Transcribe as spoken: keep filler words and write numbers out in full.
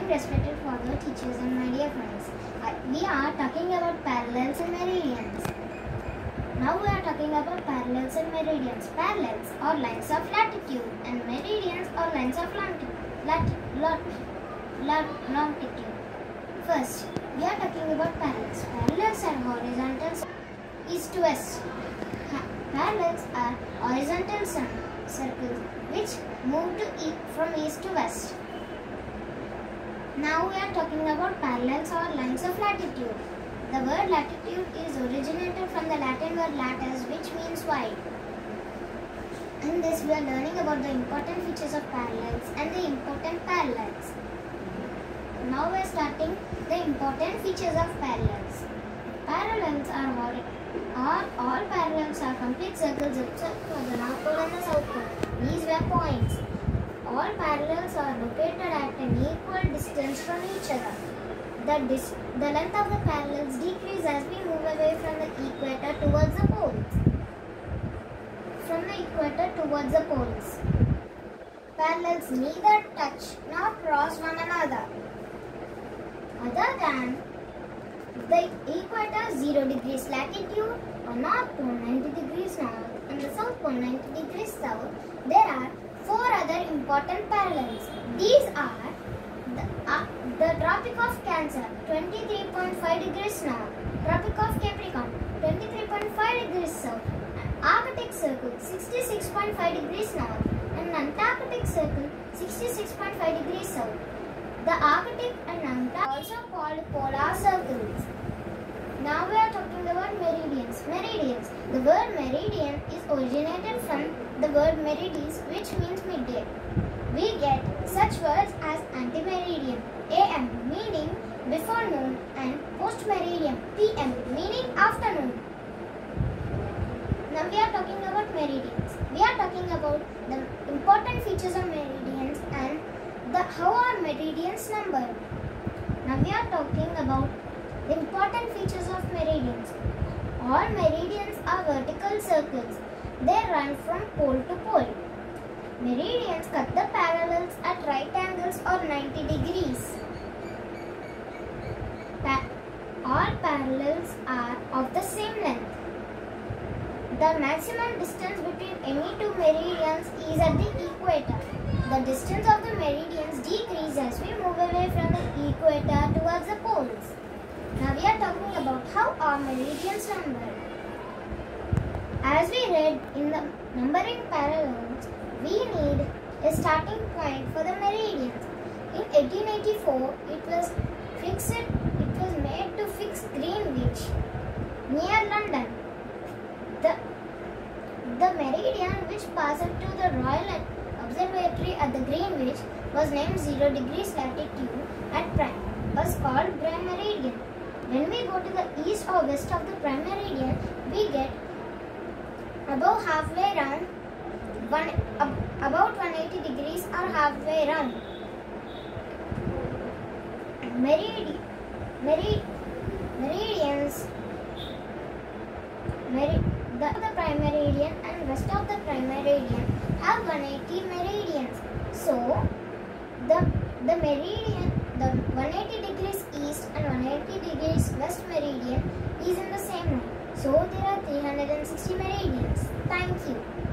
respected father, teachers and my dear friends. I, we are talking about parallels and meridians. Now we are talking about parallels and meridians. Parallels are lines of latitude and meridians are lines of longitude. Lat, lat, lat, longitude. First, we are talking about parallels. Parallels are horizontals, east to west. Ha parallels are horizontal circles which move to e from east to west. Now we are talking about parallels or lines of latitude. The word latitude is originated from the Latin word latus, which means wide. In this we are learning about the important features of parallels and the important parallels. Now we are starting the important features of parallels. Parallels are, are all parallels are complete circles except for the North Pole and the South Pole. These were points. All parallels are located at an equal distance from each other. The, dis the length of the parallels decreases as we move away from the equator towards the poles. From the equator towards the poles. Parallels neither touch nor cross one another. Other than the equator zero degrees latitude or North Pole ninety degrees north and the South Pole ninety degrees south, there are four other important parallels. These are the, uh, the Tropic of Cancer twenty-three point five degrees north, Tropic of Capricorn twenty-three point five degrees south, Arctic Circle sixty-six point five degrees north and Antarctic Circle sixty-six point five degrees south. The Arctic and Antarctic are also called polar circles. Now we are talking about meridians. Meridians. The word meridian is originated from the word meridis, which means midday. We get such words as anti-meridian, A M meaning before noon, and post-meridian, P M meaning afternoon. Now we are talking about meridians. We are talking about the important features of meridians and the how are meridians numbered. Now we are talking about the important features of meridians. All meridians are vertical circles. They run from pole to pole. Meridians cut the parallels at right angles or ninety degrees. Pa all parallels are of the same length. The maximum distance between any two meridians is at the equator. The distance of the meridians decreases as we move away from the equator towards the poles. Now we are talking about how are meridians numbered. As we read in the numbering parallels, we need a starting point for the meridians. In eighteen eighty-four, it was fixed. It was made to fix Greenwich near London. The the meridian which passed to the Royal Observatory at the Greenwich was named zero degrees latitude at prime. Was called prime meridian. When we go to the east or west of the prime meridian, we get above halfway round, one ab, about one hundred eighty degrees or halfway round. Meridi, meri, meridians, meri, the, the prime meridian and west of the prime meridian have one hundred eighty meridians. So the the meridian, the one hundred eighty degrees east and one hundred eighty degrees west meridian is in the same line. So there are three hundred sixty meridians. Thank you.